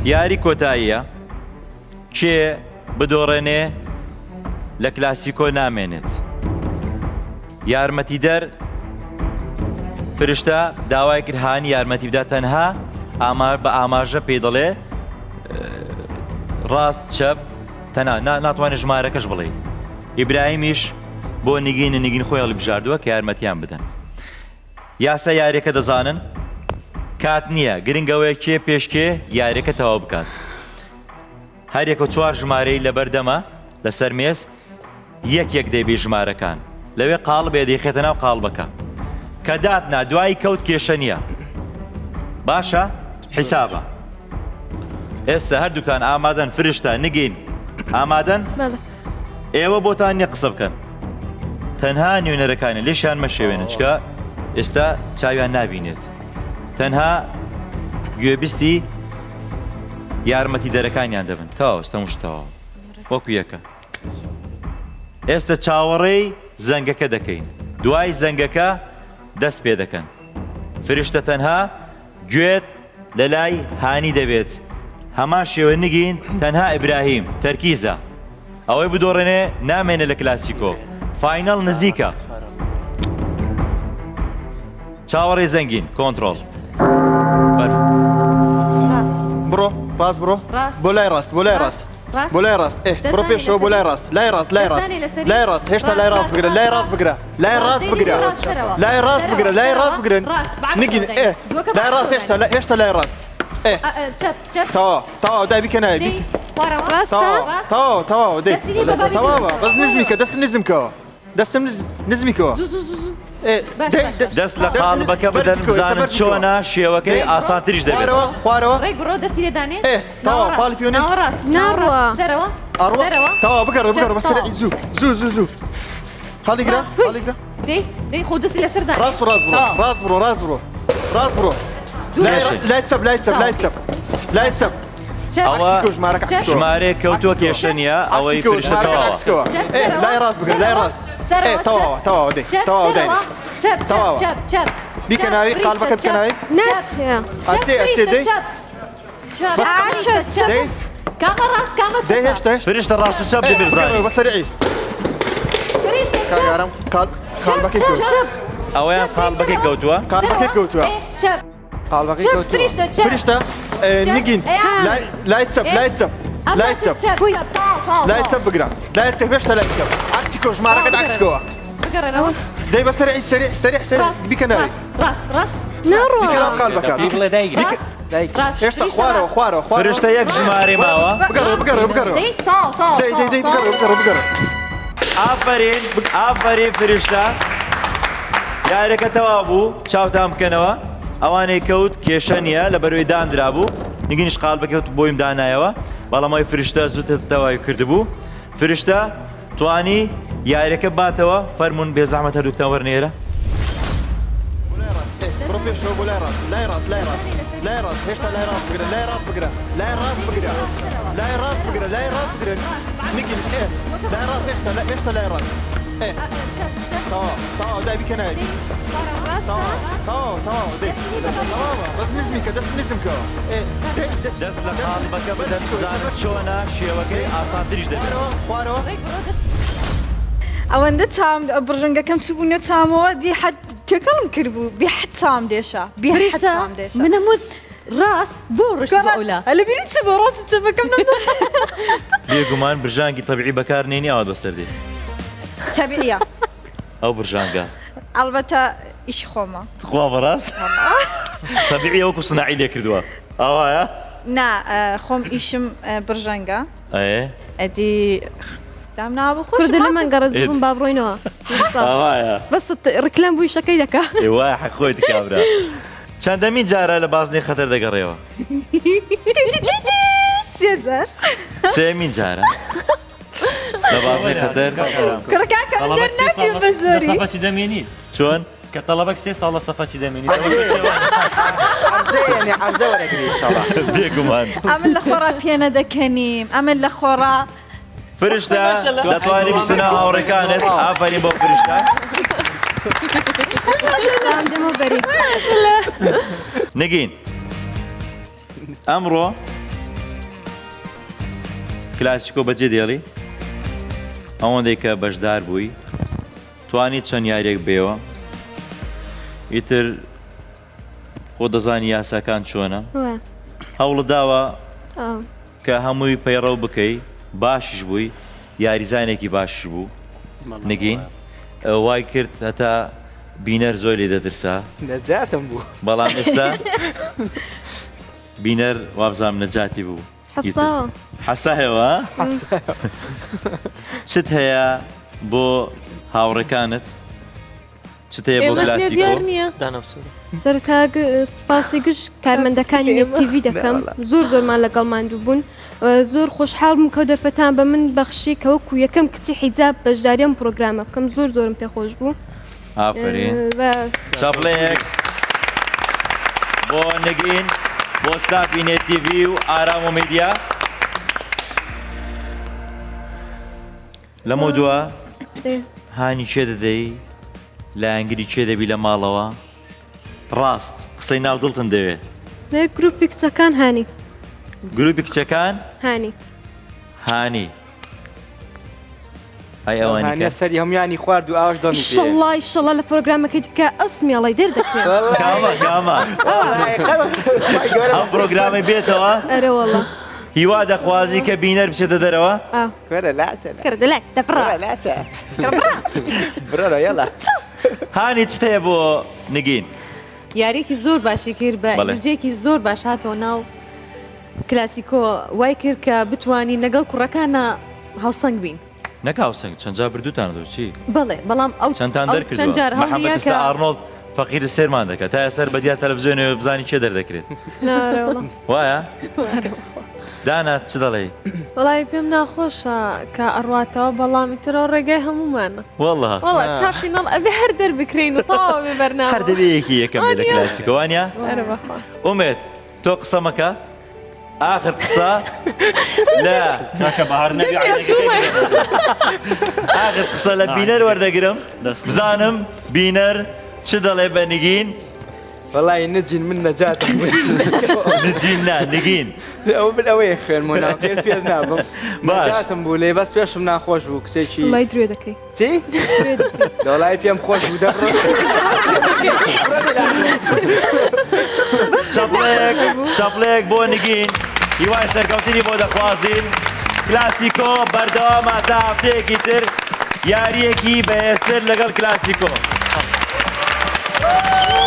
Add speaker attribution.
Speaker 1: یاری کۆتاییە کێ بدۆڕێنێ لە کلاسیکۆ نامێنێت یارمەتیدەر فرشتە داوای کرد هانی یارمەتی بدات تەنها بە ئاماژە پێی دەڵێ ڕاست چەپ تەنها ناتوانێت ژمارەکەش بڵێ ئیبراهیمیش بۆ نگین خۆی هەڵبژاردووە کە یارمەتیان بدەن یاسا یاریەکە دەزانن کات نییە گرنگەوەی کێ پێشکێ یاریەکە تەواو بکات هەرێکە 4 ژمارەی لەبەردەمە لەسەر مێز یەک دەیبێ ژمارەکان لەوێ قاڵ بێ دەیخێتە ناو قاڵبەکە کە داتنا دوای کەوت کێشە نییە باشە حیسابە ئێستا هەردووکان ئامادەن فریشتە نگین ئامادەن ئێوە بۆتان نیە قسە بکەن تەنها نوێنەرەکانە لێشیان مەشێوێنن چکە ئێستا چاویان نابینێت تەنها گوێبیستی یارمەتی دەرەکانیان دەبن تاوە ستەمشتەوە وەکو یەکە ئێستا چاوەڕێی زەنگەکە دەکەین دوای زەنگەکە دەست پێ دەکەن فریشتە تەنها گوێت لە لای هانی دەبێت هەمان شێوە نگین تەنها ئیبراهیم تەرکیزە ئەوەی بدۆڕێنێ نامێنێ لە کلاسیکۆ فاینەڵ نزیکە چاوەڕێی زەنگین کۆنتڕۆڵ
Speaker 2: بڕۆ ڕاست بڕۆ بۆ لای ڕاست بۆ لای ڕاست بۆ لای ڕاست بڕۆ پێشەوە بۆ لای ڕاست لای ڕاست لای ڕاست هێشتا لای ڕاست بگرە لای ڕاست بگرە لای ڕاست بگرە لای ڕاست بگرە لای ڕاست بگرن نگین لای ڕاست هێشتا لای ڕاست تەواو دای بیکە نایە تەواو دەی تەواوە بەس نزمیکە دەست نزمکەوە دەستم نزمیکەوە
Speaker 1: دەست لە قاڵبەکە بدەن بزانن چۆنە شێوەکەی ئاسانتریش دەبێت
Speaker 2: خوارەوە
Speaker 3: ڕێک بڕۆ دەستی لێدانێ
Speaker 2: تەواو پاڵی پیۆنێ
Speaker 3: ناوەڕاست ناوەڕاست سەرەوە
Speaker 2: تەواو بگەڕە بەسەرعی زوو هەڵیگرە
Speaker 3: دەی خۆ دەستی لەسەردا
Speaker 2: ڕاست بڕۆ لای چەپ
Speaker 1: ژمارە کەوتۆ کێشە نیە ئەوەی فریشتە تەواوە
Speaker 2: لای ڕاست بگرە لای ڕاست تەواو دەی بیکەناوی قالبەکە بکەناوی ئەچێ دەی
Speaker 3: کامە ڕاست کامە
Speaker 2: دەی هێشتا
Speaker 1: فریشتە ڕاست و چەپ دەبێ بزانین
Speaker 2: بەسەرعی کاگارم قالبەکەی کەوتووە
Speaker 1: ئەوەیان قالبەکەی کەوتووە
Speaker 2: قالبەکەی کەوتووە فریشتە نگین لای چەپ بگرە لای چەپ هێشتا لای چەپ عکسی کۆ ژمارەکەت عکسکەوە دەی بەسەرعی سەریع بیکەناوی
Speaker 3: ڕاست
Speaker 2: بیکەناو قالبەکە هێشتا خوارەوە
Speaker 1: فریشتە یەک ژمارەی ماوە
Speaker 2: بگەڕە
Speaker 1: ئافرین فریشتە یاریەکە تەواو بوو چاوتان بکەنەوە ئەوانەی کەوت کێشە نییە لە بەروی دانرا بوو نگینیش قالبەکەوت بۆیم دانایەوە بەڵام ئەوی فریشتە زووتر تەواوی کردبوو فریشتە توانی یاریەکە باتەوە فەرمونون بێزەحمەت هەردووکتان وەرنێرە
Speaker 2: بڕۆ پێشەوە بۆ لای ڕاست هێشتا لای ڕاست بگرە لای ڕاست بگرە نگین لای ڕاست هێشتا لای ڕاست تەواو دای بیکەناوی تەواو دەی بەس نزمیکە دەست نزمکەوە
Speaker 1: دەست لە قالبەکە بدەن بزانن چۆنە شێوەکەی ئاسانتریش دەبێت
Speaker 2: خوارەوە
Speaker 4: ئەوەندە چام بڕژنگەکەم چوو بوونە چامەوە دی حەد تێکەڵم کرد بوو بێحەد چام دێشە
Speaker 3: منەموت ڕاست بۆ ڕشت ئەولا
Speaker 4: لە بیرم چ بۆ ڕاست چەپەکەم
Speaker 1: بێگومان برژانگی تەبیعی بەکارنێنی ئەوە بەسەر دێ
Speaker 4: تەبیعیە
Speaker 1: ئەو برژانگە
Speaker 4: ئەڵبەتە ئیشی خۆمە
Speaker 1: خوا بەڕاست تەبیعی وەکو سناعی لێ کردووە ئەوایە
Speaker 4: نا خۆم ئیشم برژەنگە ئەدی دام نابوو خۆش
Speaker 3: لە من گەڕە زووم با بڕۆینەوە بەس ڕکلەم بووی شەکەی دەکا
Speaker 1: وای حەخۆی دکابرا چەندەمین جارە لە بازنەی خەتەر دەگەڕێەوە سێمین جارە لە بازنەی خەتەر
Speaker 4: کڕکاکەم دەرناکرێت بە زۆری
Speaker 5: سەفەتی دەمێنیت
Speaker 1: چۆن
Speaker 5: کە تەڵەبەک 3 ساڵ لە سەفەتی دەمێنیت
Speaker 1: بێگومان
Speaker 4: ئەمن لە خۆڕا پێنە دەکەنیم ئەمن لە خۆڕا
Speaker 1: فرشتە دەتوانێت بیستنە هاوڕێکانت ئافرین بۆ فرشتە نگین ئەمڕۆ کلاسیکۆ بەجێ دێڵی ئەوەندەی کە بەشدار بووی توانیت چەند یاریێک بێەوە ئیتر خۆ دەزانی یاساکان چۆنە هەوڵت داوە کە هەمووی پەیڕەو بکەی باشیش بووی یاریزانێکی باشش بوو نگین وای کرد هەتا بینەر زۆر لێ دەترسا
Speaker 2: نەجاتم بوو
Speaker 1: بەڵام ئێستا بینەر وابزانم نەجاتی بوو حەسا هێوە چت هەیە بۆ هاوڕێکانت چت هەیە بۆ کلاسیکۆ
Speaker 3: سەرتا سوپاسی گشت کارمەندەکانی نێتیڤی دەکەم زۆرمان لەگەڵمان دوو بوون زۆر خۆشحاڵم کە دەرفەتان بە من بەخشی کە وەکو یەکەم کچی حیجاب بەشداریەم پرۆگرامە بکەم زۆرم پێخۆش بوو
Speaker 1: ئافرین چاپڵەیەک بۆ نگین بۆ ستافی نێتیڤی و ئارام و میدیا لەمە دووە هانی چێ دەدەی لایەنگری چێ دەبی لە ماڵەوە ڕاست قسەی ناو دڵتم دەوێت
Speaker 3: گروپی کچەکان هانی
Speaker 1: گروپی کچەکان هانی ئەی ئەوانە
Speaker 2: سەری هەمویانی خوارد و ئاوش دڵنی
Speaker 3: ئیشەڵڵا لە پرۆگرامەکەی دیکە ئەسمیاڵی دەردەکرێت
Speaker 1: ئەم پرۆگرامی بێتەوە
Speaker 3: ئەرەوەڵە
Speaker 1: هیوا دەخوازی کە بینەر بچێتە دەرەوە هانی چ هەیە بۆ نگین
Speaker 6: یاریێکی زۆر باشی کرد بە ئەنرژیەکی زۆر باش هاتەوە ناو کلاسیکۆ وای کرد کە بتوانین لەگەڵ کوڕەکانە هاوسەنگ بین
Speaker 1: نەک هاوسەنگ چەند جار بردووتان دۆ چی
Speaker 6: بەڵێ بەڵام ئەو
Speaker 1: چەندتان دەرکردووە محەممەد ئێستا ئارنۆڵد فەقیر سێرمان دەکات تا ئێسەر بەدیا تەلەڤیزیۆنەوە بزانی چێ دەردەکرێت وایە دانا چ دەڵێ
Speaker 7: وڵی پێم ناخۆشە کە ئەڕاتەوە بەڵامی ترەوە ڕێگای هەمومانە
Speaker 1: وەڵە
Speaker 7: کافینەڵ ئەبێ هەر دەربکرین و تاوا بێ بەرنامە
Speaker 1: هەر دەبێ یەکی یەکەم لە کلاسیکەوانیا ئومێد تۆ قسە مەکە آخر قسە لە آخر قسە لە بینەر وەردەگرم بزانم بینەر چ دەڵێ بە نگین
Speaker 2: وەڵی نجین من نەجاتم
Speaker 1: نجین نا نگین
Speaker 2: ئەو من ئەوەیە خوێنمونە فێر نابم نەجاتم بوو لێ بەس پێشم ناخۆش بوو کچێکی
Speaker 3: وڵی درێ دەکەی
Speaker 2: چی؟ دەوڵای پێم خۆش بوو دەڕۆ
Speaker 1: چاپڵەیەک بۆ نگین هیوای سەرکەوتنی بۆ دەخوازین کلاسیکۆ بەردەوامە تا هەفتەیەکی تر یاریەکی بەهێزتر لەگەڵ کلاسیکۆ